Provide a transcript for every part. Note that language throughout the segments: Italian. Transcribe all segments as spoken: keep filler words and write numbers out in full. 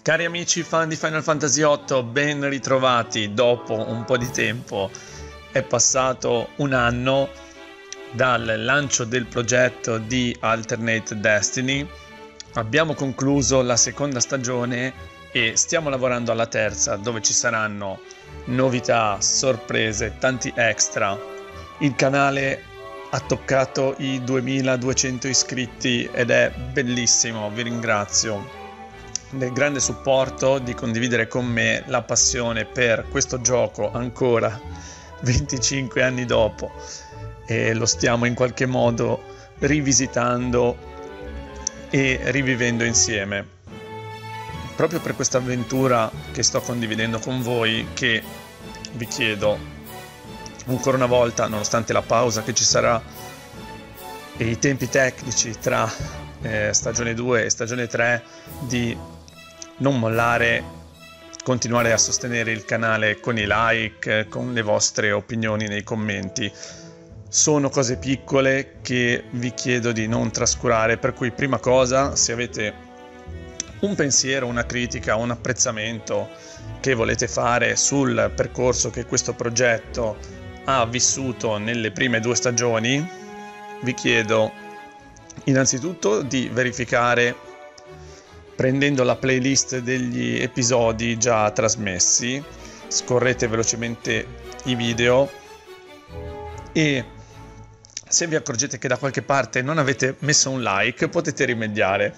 Cari amici fan di Final Fantasy otto, ben ritrovati. Dopo un po' di tempo, è passato un anno dal lancio del progetto di Alternate Destiny. Abbiamo concluso la seconda stagione e stiamo lavorando alla terza, dove ci saranno novità, sorprese, tanti extra. Il canale ha toccato i duemiladuecento iscritti ed è bellissimo, vi ringrazio del grande supporto, di condividere con me la passione per questo gioco ancora venticinque anni dopo, e lo stiamo in qualche modo rivisitando e rivivendo insieme. Proprio per questa avventura che sto condividendo con voi, che vi chiedo ancora una volta, nonostante la pausa che ci sarà e i tempi tecnici tra eh, stagione due e stagione tre, di non mollare, continuare a sostenere il canale con i like, con le vostre opinioni nei commenti. Sono cose piccole che vi chiedo di non trascurare, per cui prima cosa, se avete un pensiero, una critica, un apprezzamento che volete fare sul percorso che questo progetto ha vissuto nelle prime due stagioni, vi chiedo innanzitutto di verificare, prendendo la playlist degli episodi già trasmessi, scorrete velocemente i video e se vi accorgete che da qualche parte non avete messo un like, potete rimediare.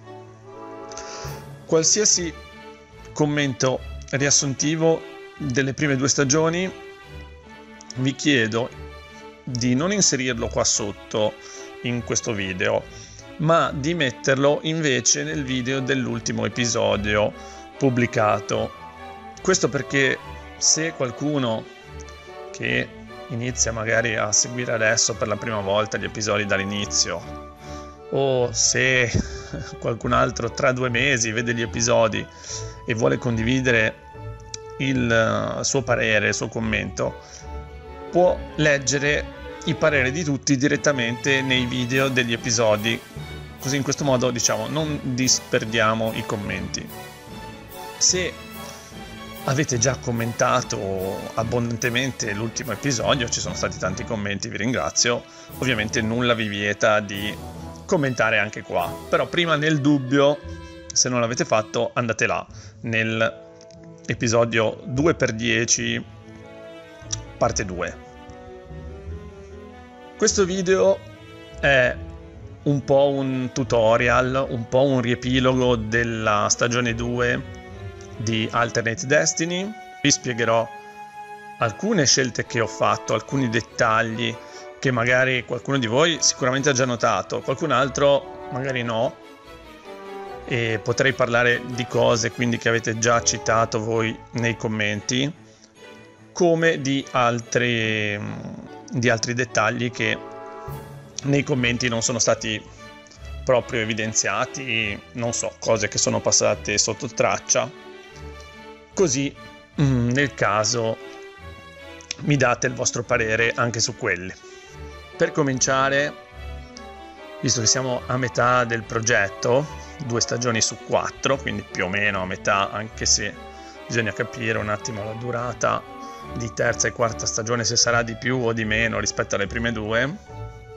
Qualsiasi commento riassuntivo delle prime due stagioni vi chiedo di non inserirlo qua sotto in questo video, ma di metterlo invece nel video dell'ultimo episodio pubblicato. Questo perché se qualcuno che inizia magari a seguire adesso per la prima volta gli episodi dall'inizio, o se qualcun altro tra due mesi vede gli episodi e vuole condividere il suo parere, il suo commento, può leggere i pareri di tutti direttamente nei video degli episodi, così in questo modo, diciamo, non disperdiamo i commenti. Se avete già commentato abbondantemente l'ultimo episodio, ci sono stati tanti commenti, vi ringrazio, ovviamente nulla vi vieta di commentare anche qua, però prima, nel dubbio, se non l'avete fatto, andate là nel episodio due per dieci parte due. Questo video è un po' un tutorial, un po' un riepilogo della stagione due di Alternate Destiny. Vi spiegherò alcune scelte che ho fatto, alcuni dettagli che magari qualcuno di voi sicuramente ha già notato, qualcun altro magari no, e potrei parlare di cose quindi che avete già citato voi nei commenti, come di altri, di altri dettagli che nei commenti non sono stati proprio evidenziati, non so, cose che sono passate sotto traccia. Così nel caso mi date il vostro parere anche su quelli. Per cominciare, visto che siamo a metà del progetto, due stagioni su quattro, quindi più o meno a metà, anche se bisogna capire un attimo la durata di terza e quarta stagione, se sarà di più o di meno rispetto alle prime due.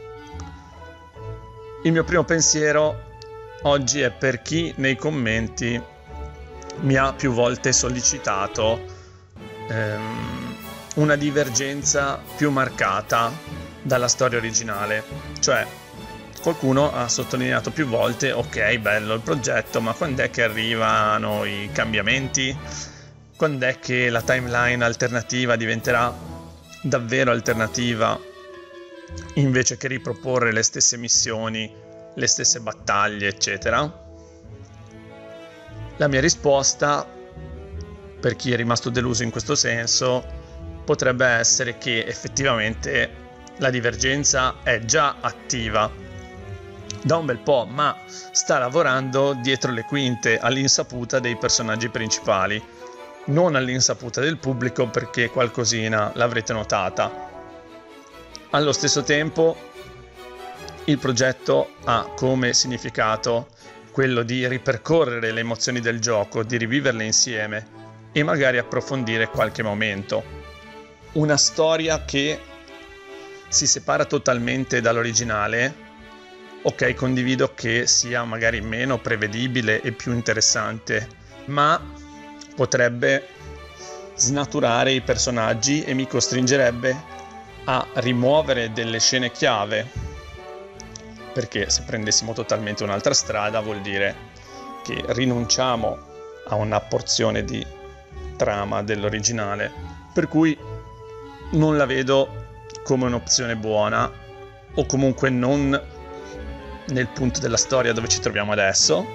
Il mio primo pensiero oggi è per chi nei commenti mi ha più volte sollecitato ehm, una divergenza più marcata dalla storia originale. Cioè, qualcuno ha sottolineato più volte: ok, bello il progetto, ma quando è che arrivano i cambiamenti? Quando è che la timeline alternativa diventerà davvero alternativa, invece che riproporre le stesse missioni, le stesse battaglie, eccetera? La mia risposta, per chi è rimasto deluso in questo senso, potrebbe essere che effettivamente la divergenza è già attiva da un bel po', ma sta lavorando dietro le quinte, all'insaputa dei personaggi principali, non all'insaputa del pubblico, perché qualcosina l'avrete notata. Allo stesso tempo il progetto ha come significato quello di ripercorrere le emozioni del gioco, di riviverle insieme e magari approfondire qualche momento. Una storia che si separa totalmente dall'originale, ok, condivido che sia magari meno prevedibile e più interessante, ma potrebbe snaturare i personaggi e mi costringerebbe a rimuovere delle scene chiave, perché se prendessimo totalmente un'altra strada vuol dire che rinunciamo a una porzione di trama dell'originale, per cui non la vedo come un'opzione buona, o comunque non nel punto della storia dove ci troviamo adesso,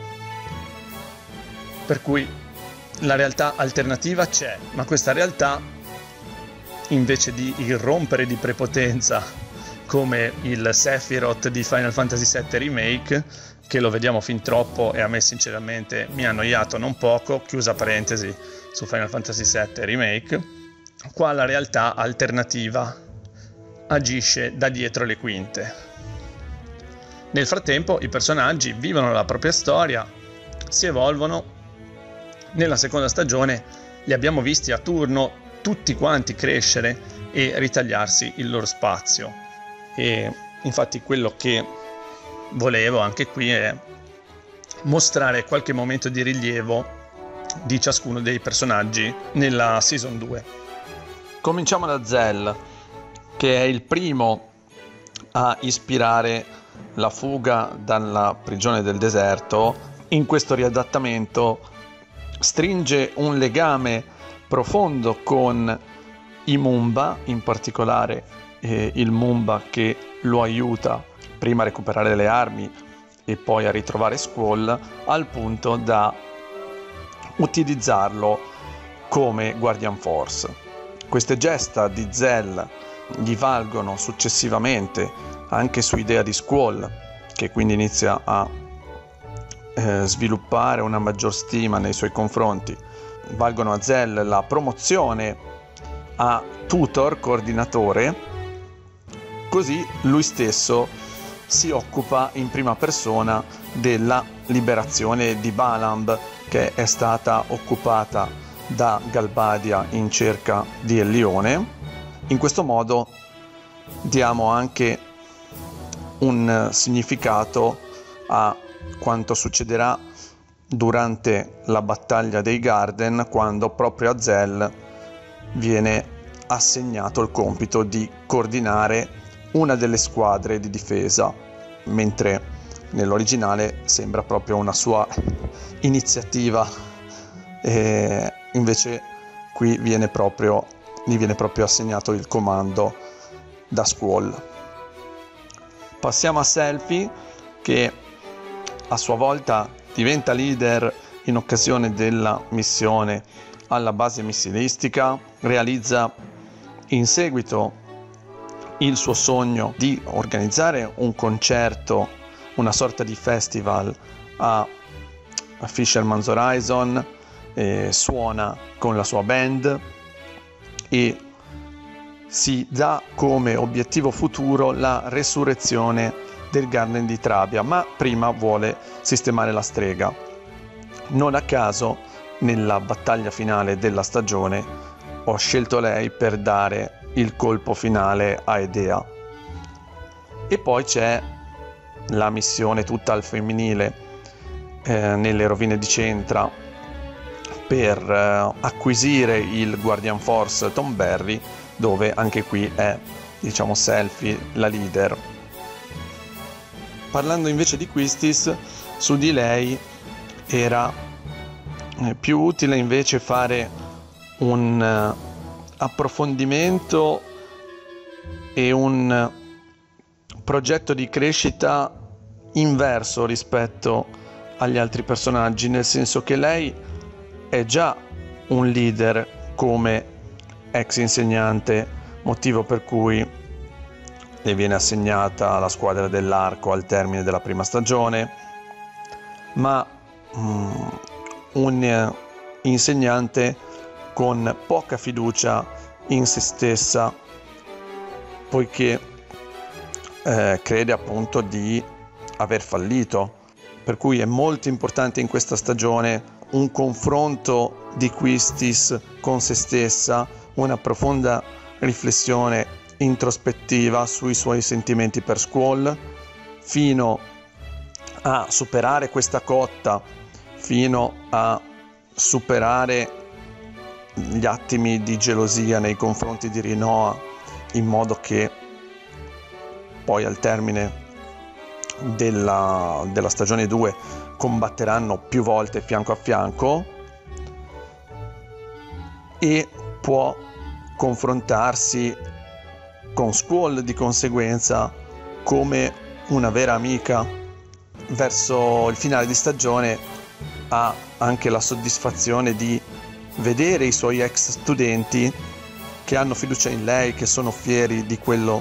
per cui la realtà alternativa c'è, ma questa realtà, invece di irrompere di prepotenza come il Sephiroth di Final Fantasy sette Remake, che lo vediamo fin troppo e a me sinceramente mi ha annoiato non poco, chiusa parentesi su Final Fantasy sette Remake, qua la realtà alternativa agisce da dietro le quinte. Nel frattempo i personaggi vivono la propria storia, si evolvono. Nella seconda stagione li abbiamo visti a turno tutti quanti crescere e ritagliarsi il loro spazio, e infatti quello che volevo anche qui è mostrare qualche momento di rilievo di ciascuno dei personaggi nella season due. Cominciamo da Zell, che è il primo a ispirare la fuga dalla prigione del deserto. In questo riadattamento stringe un legame profondo con i Mumba, in particolare eh, il Mumba che lo aiuta prima a recuperare le armi e poi a ritrovare Squall, al punto da utilizzarlo come Guardian Force. Queste gesta di Zell gli valgono successivamente anche su idea di Squall, che quindi inizia a eh, sviluppare una maggior stima nei suoi confronti. Valgono a Zell la promozione a tutor, coordinatore, così lui stesso si occupa in prima persona della liberazione di Balamb, che è stata occupata da Galbadia in cerca di Ellione. In questo modo diamo anche un significato a quanto succederà durante la battaglia dei Garden, quando proprio a Zell viene assegnato il compito di coordinare una delle squadre di difesa, mentre nell'originale sembra proprio una sua iniziativa, e invece qui viene proprio, gli viene proprio assegnato il comando da Squall. Passiamo a Selphie, che a sua volta diventa leader in occasione della missione alla base missilistica, realizza in seguito il suo sogno di organizzare un concerto, una sorta di festival a Fisherman's Horizon, eh, suona con la sua band e si dà come obiettivo futuro la resurrezione del Garden di Trabia, ma prima vuole sistemare la strega. Non a caso nella battaglia finale della stagione ho scelto lei per dare il colpo finale a Edea. E poi c'è la missione tutta al femminile eh, nelle rovine di Centra per eh, acquisire il Guardian Force Tonberry, dove anche qui è, diciamo, Selphie la leader. Parlando invece di Quistis, su di lei era eh, più utile invece fare un eh, approfondimento e un eh, progetto di crescita inverso rispetto agli altri personaggi, nel senso che lei è già un leader come ex insegnante, motivo per cui le viene assegnata la squadra dell'arco al termine della prima stagione, ma mm, un insegnante con poca fiducia in se stessa, poiché eh, crede appunto di aver fallito, per cui è molto importante in questa stagione un confronto di Quistis con se stessa, una profonda riflessione introspettiva sui suoi sentimenti per Squall, fino a superare questa cotta, fino a superare gli attimi di gelosia nei confronti di Rinoa, in modo che poi al termine della, della stagione due combatteranno più volte fianco a fianco, e può confrontarsi con Squall di conseguenza come una vera amica. Verso il finale di stagione ha anche la soddisfazione di vedere i suoi ex studenti che hanno fiducia in lei, che sono fieri di quello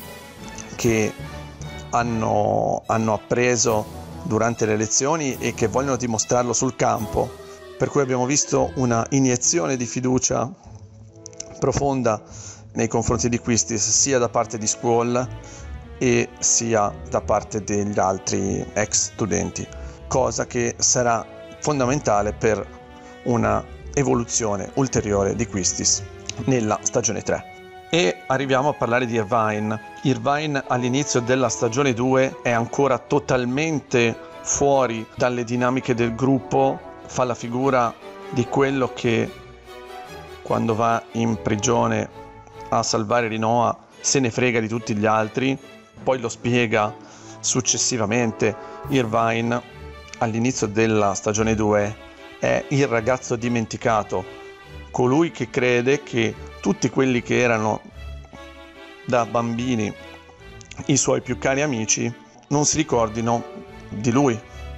che hanno, hanno appreso durante le lezioni e che vogliono dimostrarlo sul campo, per cui abbiamo visto una iniezione di fiducia profonda nei confronti di Quistis, sia da parte di Squall e sia da parte degli altri ex studenti, cosa che sarà fondamentale per una evoluzione ulteriore di Quistis nella stagione tre. E arriviamo a parlare di Irvine. Irvine all'inizio della stagione due è ancora totalmente fuori dalle dinamiche del gruppo, fa la figura di quello che quando va in prigione a salvare Rinoa se ne frega di tutti gli altri, poi lo spiega successivamente. Irvine all'inizio della stagione due è il ragazzo dimenticato, colui che crede che tutti quelli che erano da bambini i suoi più cari amici non si ricordino di lui,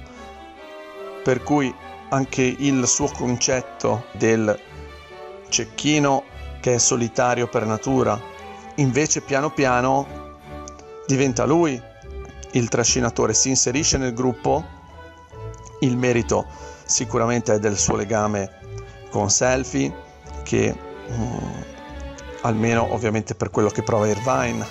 per cui anche il suo concetto del cecchino che è solitario per natura invece piano piano diventa lui il trascinatore, si inserisce nel gruppo. Il merito sicuramente è del suo legame con Selphie, che mm, almeno ovviamente per quello che prova Irvine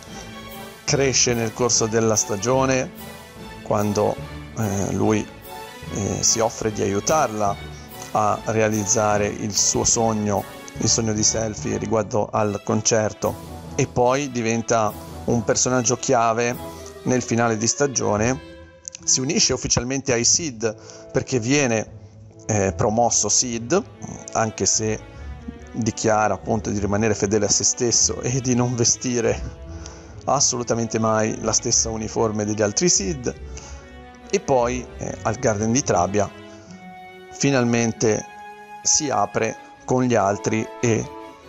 cresce nel corso della stagione, quando eh, lui eh, si offre di aiutarla a realizzare il suo sogno, il sogno di Selphie riguardo al concerto, e poi diventa un personaggio chiave nel finale di stagione. Si unisce ufficialmente ai Sid perché viene eh, promosso Sid, anche se dichiara appunto di rimanere fedele a se stesso e di non vestire assolutamente mai la stessa uniforme degli altri Sid. E poi eh, al Garden di Trabia finalmente si apre con gli altri e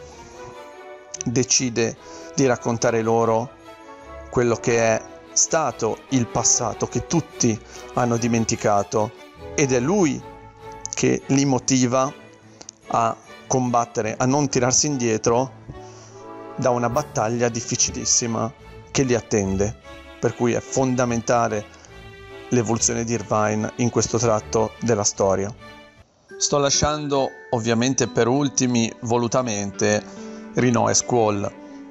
decide di raccontare loro quello che è stato il passato che tutti hanno dimenticato, ed è lui che li motiva a combattere, a non tirarsi indietro da una battaglia difficilissima che li attende, per cui è fondamentale l'evoluzione di Irvine in questo tratto della storia. Sto lasciando ovviamente per ultimi volutamente Rinoa e Squall.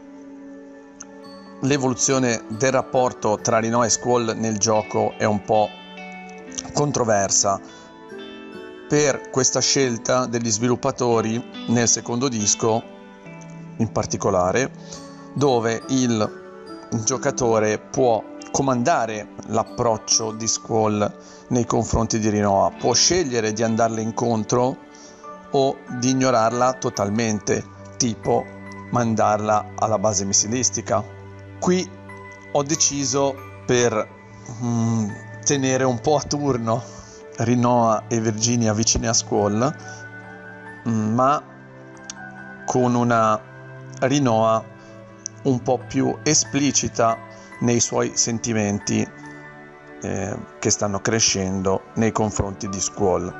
L'evoluzione del rapporto tra Rinoa e Squall nel gioco è un po' controversa per questa scelta degli sviluppatori nel secondo disco, in particolare, dove il giocatore può comandare l'approccio di Squall nei confronti di Rinoa, può scegliere di andarle incontro o di ignorarla totalmente, tipo mandarla alla base missilistica. Qui ho deciso per mm, tenere un po' a turno Rinoa e Virginia vicine a Squall, mm, ma con una Rinoa un po' più esplicita nei suoi sentimenti eh, che stanno crescendo nei confronti di Squall.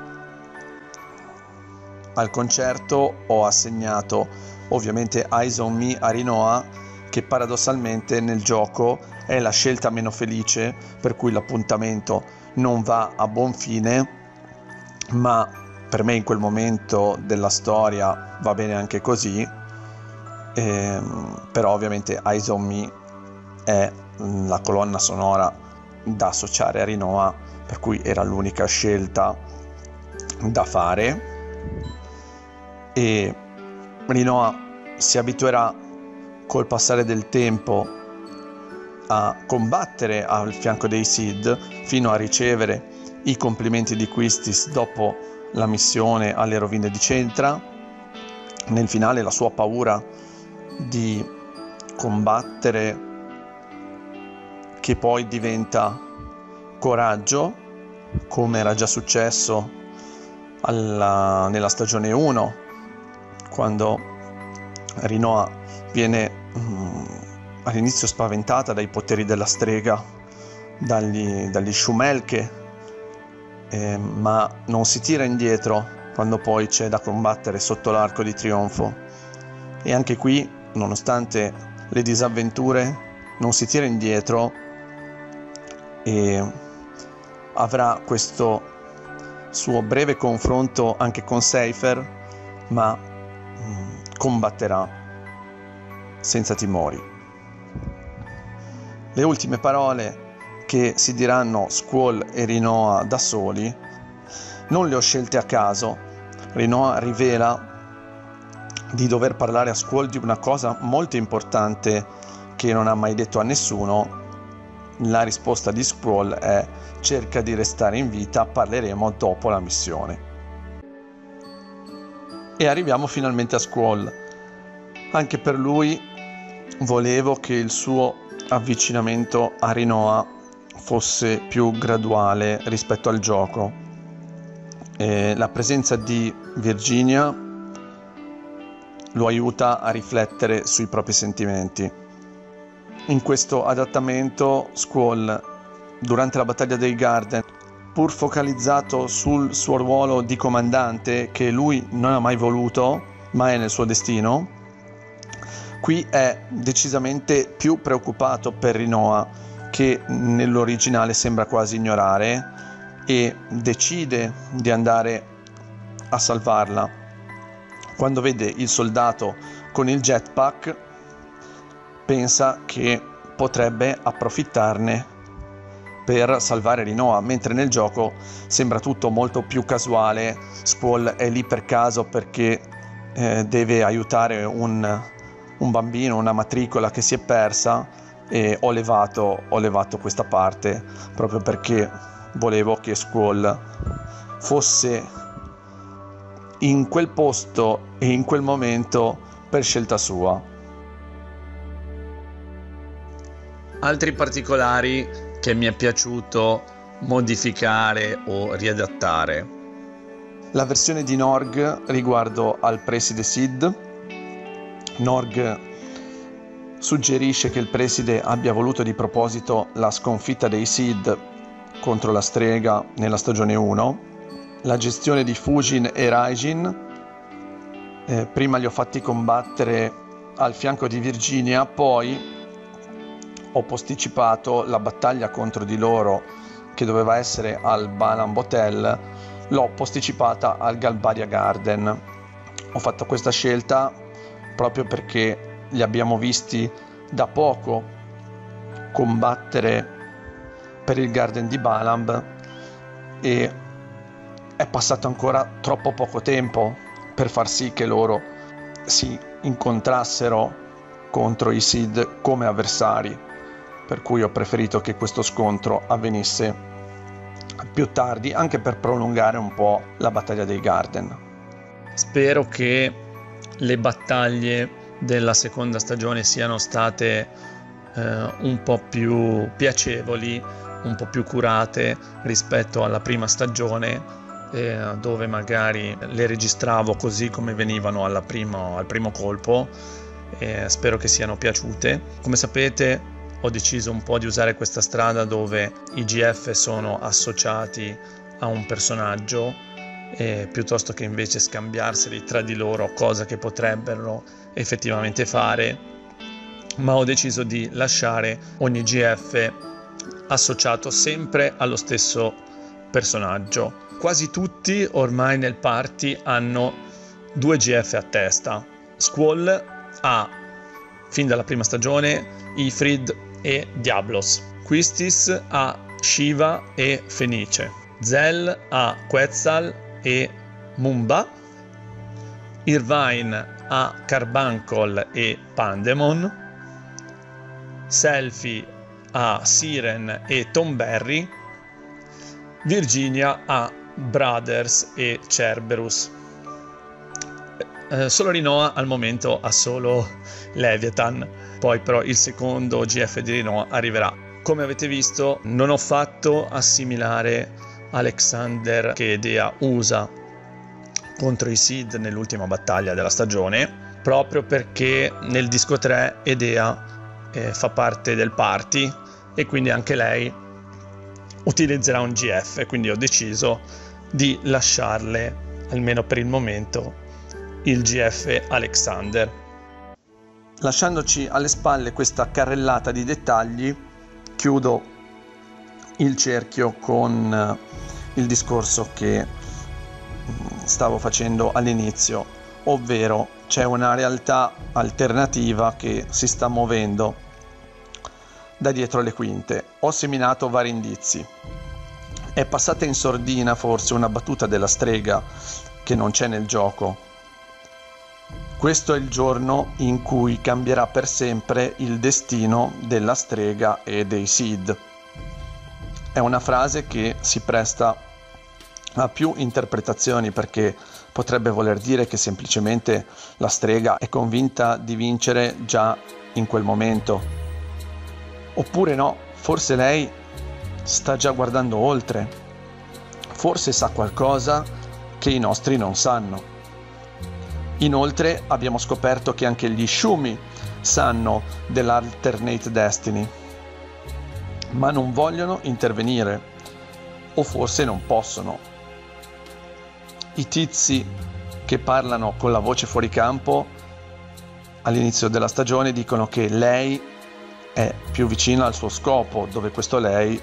Al concerto ho assegnato ovviamente Eyes on Me a Rinoa, che paradossalmente nel gioco è la scelta meno felice, per cui l'appuntamento non va a buon fine, ma per me in quel momento della storia va bene anche così. Ehm, però ovviamente Eyes on Me è la colonna sonora da associare a Rinoa, per cui era l'unica scelta da fare, e Rinoa si abituerà col passare del tempo a combattere al fianco dei Sith fino a ricevere i complimenti di Quistis dopo la missione alle rovine di Centra. Nel finale la sua paura di combattere, che poi diventa coraggio, come era già successo alla, nella stagione uno, quando Rinoa viene mm, all'inizio spaventata dai poteri della strega, dagli, dagli Shumelke, eh, ma non si tira indietro quando poi c'è da combattere sotto l'arco di trionfo. E anche qui, nonostante le disavventure, non si tira indietro e avrà questo suo breve confronto anche con Seifer, ma mh, combatterà senza timori. Le ultime parole che si diranno Squall e Rinoa da soli non le ho scelte a caso. Rinoa rivela di dover parlare a Squall di una cosa molto importante che non ha mai detto a nessuno. La risposta di Squall è: cerca di restare in vita, parleremo dopo la missione. E arriviamo finalmente a Squall. Anche per lui volevo che il suo avvicinamento a Rinoa fosse più graduale rispetto al gioco. E la presenza di Virginia lo aiuta a riflettere sui propri sentimenti. In questo adattamento Squall, durante la battaglia dei Garden, pur focalizzato sul suo ruolo di comandante che lui non ha mai voluto, ma è nel suo destino, qui è decisamente più preoccupato per Rinoa, che nell'originale sembra quasi ignorare, e decide di andare a salvarla. Quando vede il soldato con il jetpack, pensa che potrebbe approfittarne per salvare Rinoa, mentre nel gioco sembra tutto molto più casuale. Squall è lì per caso perché eh, deve aiutare un, un bambino, una matricola che si è persa, e ho levato, ho levato questa parte proprio perché volevo che Squall fosse in quel posto e in quel momento per scelta sua. Altri particolari che mi è piaciuto modificare o riadattare: la versione di Norg riguardo al preside Sid. Norg suggerisce che il preside abbia voluto di proposito la sconfitta dei Sid contro la strega nella stagione uno. La gestione di Fujin e Raijin, eh, prima li ho fatti combattere al fianco di Virginia, poi ho posticipato la battaglia contro di loro, che doveva essere al Balam Hotel, l'ho posticipata al Galbadia Garden. Ho fatto questa scelta proprio perché li abbiamo visti da poco combattere per il Garden di Balam e è passato ancora troppo poco tempo per far sì che loro si incontrassero contro i Sid come avversari, per cui ho preferito che questo scontro avvenisse più tardi, anche per prolungare un po' la battaglia dei Garden. Spero che le battaglie della seconda stagione siano state eh, un po' più piacevoli, un po' più curate rispetto alla prima stagione, eh, dove magari le registravo così come venivano alla primo, al primo colpo. Eh, spero che siano piaciute. Come sapete, ho deciso un po' di usare questa strada dove i G F sono associati a un personaggio, eh, piuttosto che invece scambiarseli tra di loro, cosa che potrebbero effettivamente fare, ma ho deciso di lasciare ogni G F associato sempre allo stesso personaggio. Quasi tutti ormai nel party hanno due G F a testa. Squall ha, fin dalla prima stagione, Ifrit e Diablos. Quistis ha Shiva e Fenice, Zell ha Quetzal e Mumba, Irvine ha Carbuncle e Pandemon, Selfie ha Siren e Tonberry, Virginia ha Brothers e Cerberus. Eh, solo Rinoa al momento ha solo Leviathan, poi però il secondo G F di Rinoa arriverà. Come avete visto, non ho fatto assimilare Alexander che Edea usa contro i Sid nell'ultima battaglia della stagione, proprio perché nel disco tre Edea eh, fa parte del party e quindi anche lei utilizzerà un G F, quindi ho deciso di lasciarle, almeno per il momento, il G F Alexander. Lasciandoci alle spalle questa carrellata di dettagli, chiudo il cerchio con il discorso che stavo facendo all'inizio, ovvero c'è una realtà alternativa che si sta muovendo da dietro le quinte. Ho seminato vari indizi. È passata in sordina forse una battuta della strega che non c'è nel gioco. Questo è il giorno in cui cambierà per sempre il destino della strega e dei Sid. È una frase che si presta a più interpretazioni, perché potrebbe voler dire che semplicemente la strega è convinta di vincere già in quel momento. Oppure no, forse lei sta già guardando oltre. Forse sa qualcosa che i nostri non sanno. Inoltre abbiamo scoperto che anche gli Shumi sanno dell'Alternate Destiny, ma non vogliono intervenire, o forse non possono. I tizi che parlano con la voce fuori campo all'inizio della stagione dicono che lei è più vicina al suo scopo, dove questo lei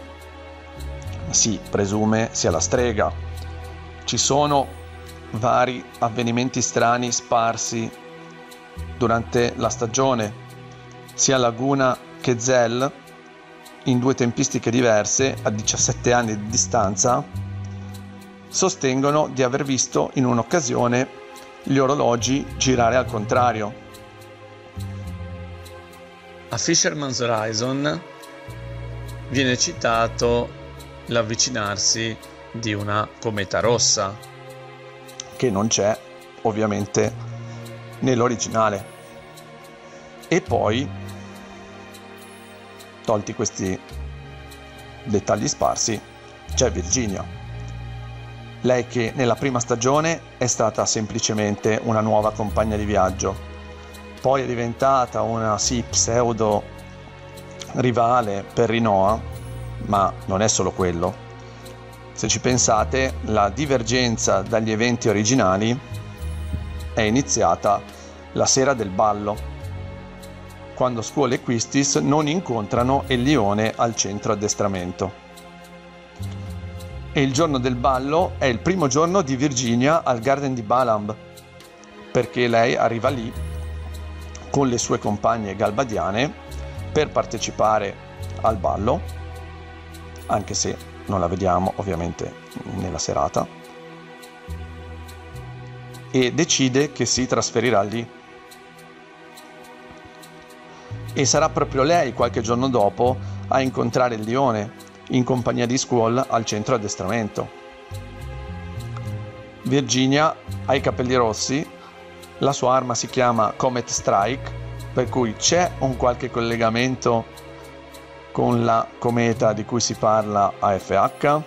si presume sia la strega. Ci sono vari avvenimenti strani sparsi durante la stagione, sia Laguna che Zell, in due tempistiche diverse, a diciassette anni di distanza, sostengono di aver visto in un'occasione gli orologi girare al contrario. A Fisherman's Horizon viene citato l'avvicinarsi di una cometa rossa, che non c'è ovviamente nell'originale. E poi, tolti questi dettagli sparsi, c'è Virginia, lei che nella prima stagione è stata semplicemente una nuova compagna di viaggio, poi è diventata una sì pseudo rivale per Rinoa, ma non è solo quello. Se ci pensate, la divergenza dagli eventi originali è iniziata la sera del ballo, quando Squall e Quistis non incontrano il leone al centro addestramento. E il giorno del ballo è il primo giorno di Virginia al Garden di Balamb, perché lei arriva lì con le sue compagne galbadiane per partecipare al ballo, anche se non la vediamo ovviamente nella serata, e decide che si trasferirà lì. E sarà proprio lei qualche giorno dopo a incontrare il leone in compagnia di Squall al centro addestramento. Virginia ha i capelli rossi, la sua arma si chiama Comet Strike, per cui c'è un qualche collegamento con la cometa di cui si parla a F H.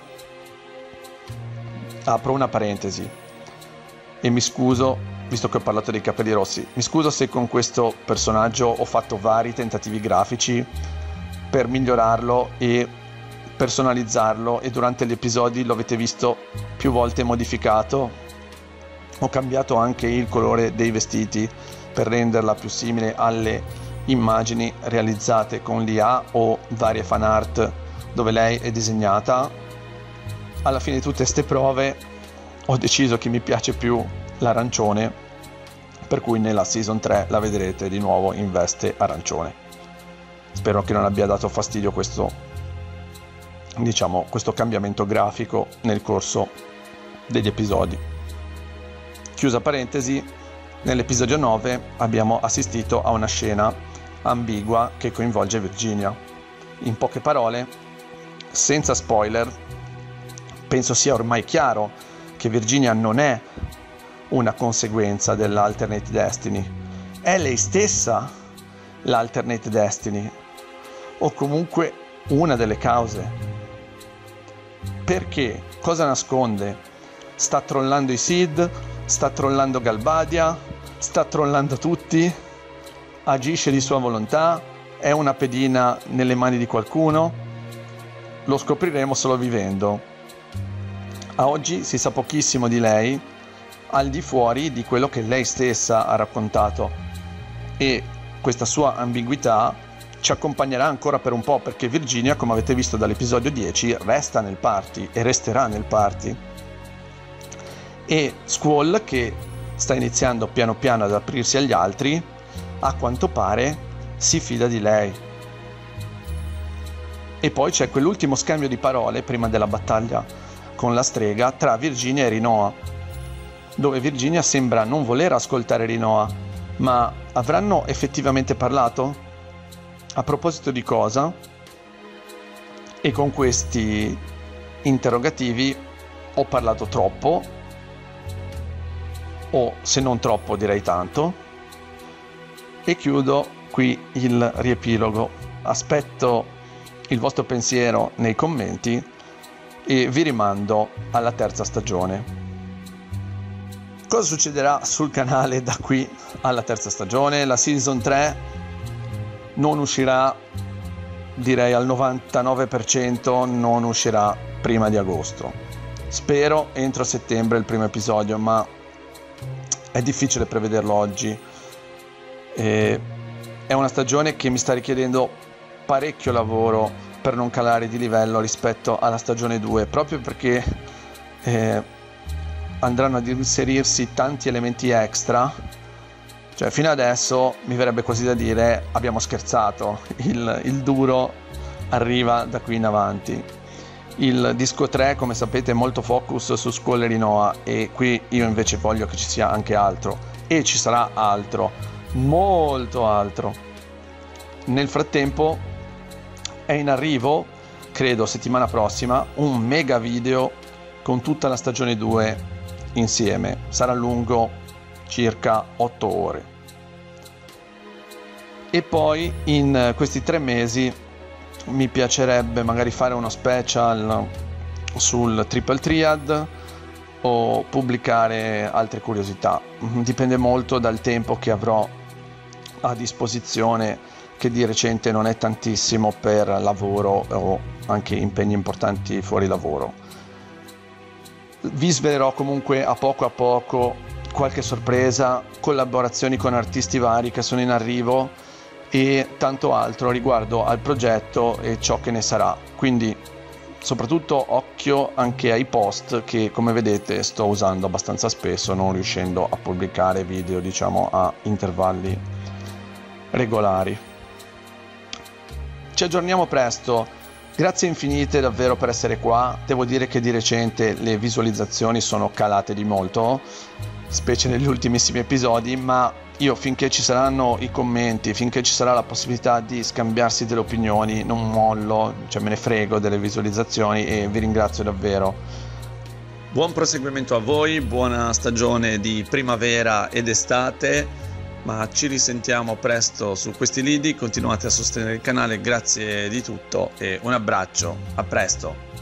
Apro una parentesi e mi scuso, visto che ho parlato dei capelli rossi, mi scuso se con questo personaggio ho fatto vari tentativi grafici per migliorarlo e personalizzarlo, e durante gli episodi lo avete visto più volte modificato. Ho cambiato anche il colore dei vestiti per renderla più simile alle immagini realizzate con l'I A o varie fan art dove lei è disegnata. Alla fine di tutte queste prove ho deciso che mi piace più l'arancione, per cui nella season tre la vedrete di nuovo in veste arancione. Spero che non abbia dato fastidio questo diciamo, questo cambiamento grafico nel corso degli episodi. Chiusa parentesi, nell'episodio nove abbiamo assistito a una scena ambigua che coinvolge Virginia. In poche parole, senza spoiler, penso sia ormai chiaro che Virginia non è una conseguenza dell'Alternate Destiny, è lei stessa l'Alternate Destiny, o comunque una delle cause. Perché? Cosa nasconde? Sta trollando i Sid? Sta trollando Galbadia? Sta trollando tutti? Agisce di sua volontà? È una pedina nelle mani di qualcuno? Lo scopriremo solo vivendo. A oggi si sa pochissimo di lei, al di fuori di quello che lei stessa ha raccontato, e questa sua ambiguità ci accompagnerà ancora per un po', perché Virginia, come avete visto dall'episodio dieci, resta nel party e resterà nel party. E Squall, che sta iniziando piano piano ad aprirsi agli altri, a quanto pare si fida di lei. E poi c'è quell'ultimo scambio di parole prima della battaglia con la strega tra Virginia e Rinoa, dove Virginia sembra non voler ascoltare Rinoa, ma avranno effettivamente parlato? A proposito di cosa? E con questi interrogativi ho parlato troppo, o se non troppo direi tanto, e chiudo qui il riepilogo. Aspetto il vostro pensiero nei commenti e vi rimando alla terza stagione. Cosa succederà sul canale da qui alla terza stagione? La season tre non uscirà, direi al novantanove per cento non uscirà prima di agosto. Spero entro settembre il primo episodio, ma è difficile prevederlo oggi. E è una stagione che mi sta richiedendo parecchio lavoro per non calare di livello rispetto alla stagione due, proprio perché eh, andranno ad inserirsi tanti elementi extra. Cioè, fino adesso mi verrebbe quasi da dire abbiamo scherzato, il, il duro arriva da qui in avanti. Il disco tre, come sapete, è molto focus su Squall e Rinoa, e qui io invece voglio che ci sia anche altro, e ci sarà altro, molto altro. Nel frattempo è in arrivo, credo settimana prossima, un mega video con tutta la stagione due insieme. Sarà lungo circa otto ore. E poi in questi tre mesi mi piacerebbe magari fare uno special sul Triple Triad o pubblicare altre curiosità. Dipende molto dal tempo che avrò a disposizione, che di recente non è tantissimo per lavoro o anche impegni importanti fuori lavoro. Vi svelerò comunque a poco a poco qualche sorpresa, collaborazioni con artisti vari che sono in arrivo e tanto altro riguardo al progetto e ciò che ne sarà. Quindi soprattutto occhio anche ai post che, come vedete, sto usando abbastanza spesso, non riuscendo a pubblicare video, diciamo, a intervalli regolari. Ci aggiorniamo presto. Grazie infinite davvero per essere qua. Devo dire che di recente le visualizzazioni sono calate di molto, specie negli ultimissimi episodi, ma io finché ci saranno i commenti, finché ci sarà la possibilità di scambiarsi delle opinioni, non mollo, cioè me ne frego delle visualizzazioni, e vi ringrazio davvero. Buon proseguimento a voi, buona stagione di primavera ed estate, ma ci risentiamo presto su questi lidi. Continuate a sostenere il canale, grazie di tutto e un abbraccio, a presto.